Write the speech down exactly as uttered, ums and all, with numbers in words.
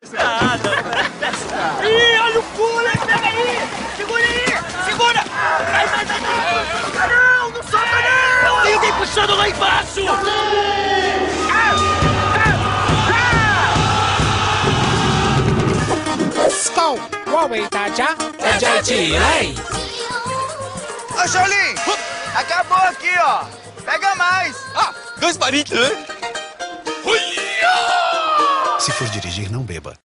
Ih, olha o cooler! Pega aí! Segura aí! Segura! Vai, vai, vai! Não, não, não solta não! Tem alguém puxando lá embaixo! Skol! Huawei Taja! Taja Ô, Shaolin! Acabou aqui, ó! Pega mais! Ah, dois palitos, né? Se for dirigir, não beba.